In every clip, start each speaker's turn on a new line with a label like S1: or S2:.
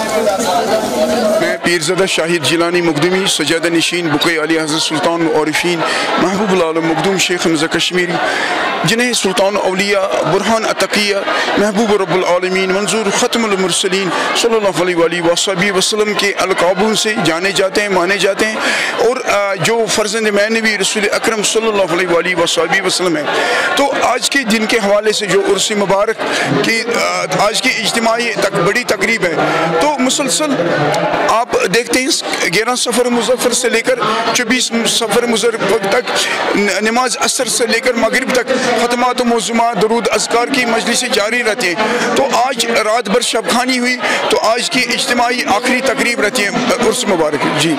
S1: मैं पीरज़ादा शाहिद जिलानी मखदूमी सजादा नशीन बुक़े अली हज़रत सुल्तान आरिफीन महबूबुल आलम मखदूम शेख हमज़ा कश्मीरी, जिन्हें सुल्तान औलिया बुरहान अतकिया महबूब रब्बुल आलमीन मंजूर ख़त्मुल मुरसलीन सल्लल्लाहु अलैहि वसल्लम के अलक़ाबों से जाने जाते हैं, माने जाते हैं। और जो फ़र्ज़ंद मैनवी रसूल अकरम सल्लल्लाहु अलैहि वसल्लम है। तो आज के दिन के हवाले से जो उर्स मुबारक की आज की इज्तिमाई बड़ी तकरीब है, तो मुसलसल आप देखते हैं 11 सफ़र मुज़फ़्फ़र से लेकर 24 सफ़र मुज़फ़्फ़र तक नमाज असर से लेकर मगरिब तक ख़त्मात मौज़ूमात दरूद अज़कार की मजलिसें जारी रहती हैं। तो आज रात भर शबखानी हुई, तो आज की इज्तिमाई आखिरी तकरीब रहती है उर्स मुबारक जी।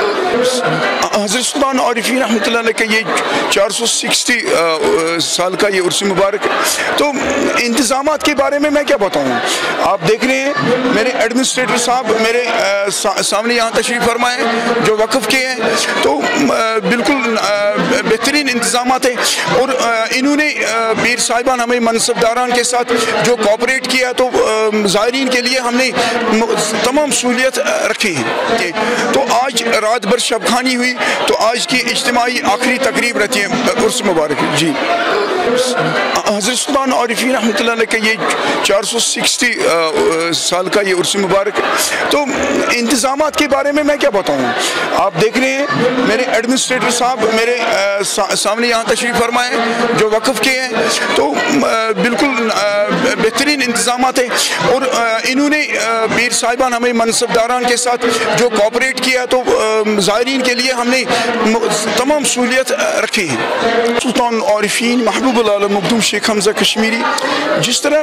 S1: हज़रत सुल्तान आरिफीन रहमतुल्लाह अलैह का ये 460 साल का ये उर्स मुबारक। तो इंतज़ामात के बारे में मैं क्या बताऊँ, आप देख रहे हैं मेरे एडमिनिस्ट्रेटर साहब मेरे सामने यहाँ तशरीफ़ फरमाए जो वक़फ़ के हैं। तो बिल्कुल बेहतरीन इंतज़ामात हैं। और इन्होंने पीर साहिबान हमें मनसबदारान के साथ जो कोऑपरेट किया, तो ज़ायरीन के लिए हमने तमाम सहूलियत रखी हैं। तो आज रात भर शबखानी हुई, तो आज की इज्तिमाई आखिरी तकरीब रहती है उर्स मुबारक जी। हज़रत सुल्तान आरिफीन रहमतुल्लाह अलैह का ये 460 साल का ये उर्स मुबारक। तो इंतज़ामात के बारे में मैं क्या बताऊँ, आप देख रहे हैं मेरे एडमिनिस्ट्रेटर साहब मेरे सामने यहाँ तशरीफ़ फरमाए जो वक़फ़ के हैं। तो बिल्कुल बेहतरीन इंतज़ामात हैं। और इन्होंने पीर साहिबान हमें मनसबदारान के साथ जो कोऑपरेट किया, तो ज़ायरीन के लिए हमने तमाम सहूलियत रखी हैं। सुल्तान आरिफीन महबूबुल आलम मखदूम शेख हमज़ा कश्मीरी, जिस तरह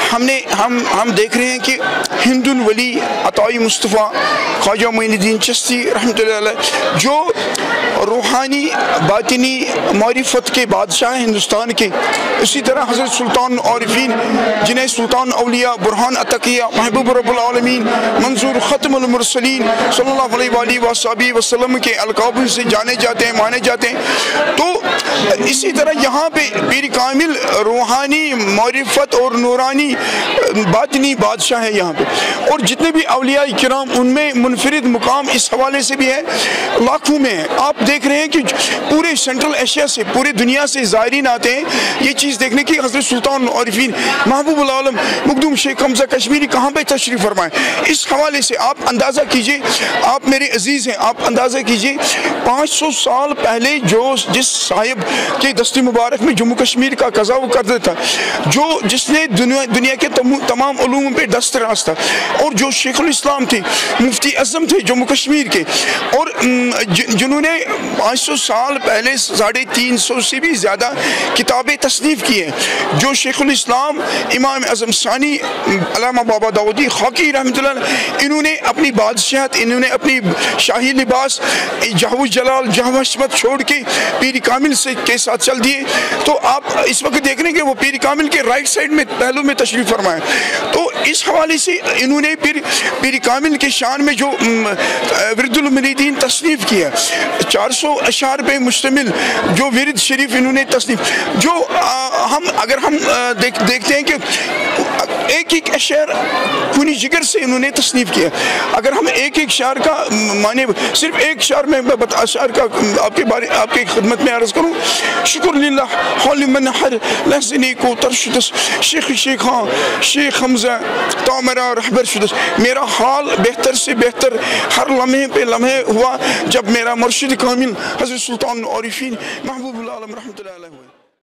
S1: हम देख रहे हैं कि हिंदुल वली अताई मुस्तफ़ा ख्वाजा मोइनुद्दीन चिश्ती रहमतुल्लाह अलैह जो रूहानी बातिनी मारिफत के बादशाह हिंदुस्तान के, इसी तरह हज़रत सुल्तान आरिफीन जिन्हें सुल्तान औलिया बुरहान अतकिया महबूब रब्बुल आलमीन मंजूर ख़त्मुल मुरसलीन सल्लल्लाहु अलैहि वसल्लम के अलक़ाबों से जाने जाते हैं, माने जाते हैं। तो इसी तरह यहाँ पे पीर कामिल रूहानी मारिफत और नूरानी बातिनी बादशाह है यहाँ पे। और जितने भी औलिया किराम उनमें मुनफरिद मुकाम इस हवाले से भी है, लाखों में है। आप देख रहे हैं कि पूरे सेंट्रल एशिया से, पूरी दुनिया से ज़ायरीन आते हैं ये चीज़ देखने की हज़रत सुल्तान आरिफीन महबूबुल आलम मखदूम शेख हमज़ा कश्मीरी कहाँ पे तशरीफ़ फरमाएं। इस हवाले से आप अंदाज़ा कीजिए, आप मेरे अजीज़ हैं, आप अंदाज़ा कीजिए 500 साल पहले जिस साहिब के दस्ती मुबारक में जम्मू कश्मीर का कज़ा वो कर देता, जिसने दुनिया के तमाम उलूम पे दस्तराज था, और जो शेखुल इस्लाम थे, मुफ्ती अज़म थे जम्मू कश्मीर के, और जिन्होंने 500 साल पहले 350 से भी ज़्यादा किताबें तसनीफ़ की हैं, जो शेखुल इस्लाम इमाम आज़म सानी अल्लामा बाबा दाऊदी खाकी रहमतुल्लाह, इन्होंने अपनी बादशाहत, इन्होंने अपनी शाही लिबास जहवुज जलाल जहवशमत छोड़ के पीर कामिल से के साथ चल दिए। तो आप इस वक्त देख रहे हैं कि वो पीर कामिल के राइट साइड में पहलू में तशरीफ़ फरमाए। तो इस हवाले से इन्होंने पीर कामिल के शान में जो विरदुल मुरीदीन तसनीफ़ किया, 400 अशार पे मुश्तमिल जो विरद शरीफ इन्होंने तसनीफ़, जो अगर हम देखते हैं कि एक अशर खूनी जिगर से इन्होंने तसनीफ़ किया। अगर हम एक शार का माने, सिर्फ एक शार में अशार का आपके खिदमत में अर्ज़ करूँ, शुक्र लिल्लाह हौलिमन हर लहज़नी को तरशुदस शेख हाँ शेख हमज़ा तामरा रहबर शुदस। मेरा हाल बेहतर से बेहतर हर लम्हे पे लम्हे हुआ जब मेरा मुर्शिद कामिल हज़रत सुल्तान आरिफीन महबूबुल आलम रहमतुल्लाह अलैह